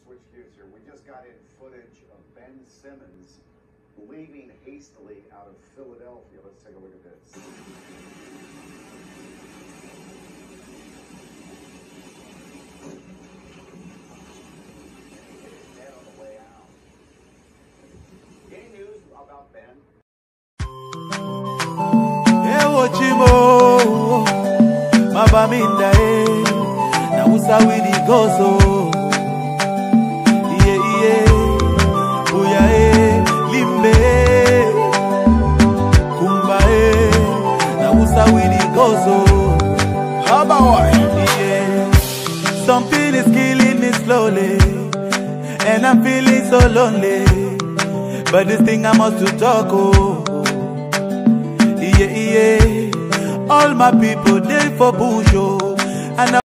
switch gears here. We just got in footage of Ben Simmons leaving hastily out of Philadelphia. Let's take a look at this. Dead on the way out. Any news about Ben? Mabaminda na usawidi gozo buya limbe kumba na usawidi gozo something is killing me slowly and I'm feeling so lonely, but this thing I must to talk all my people, they for bush, and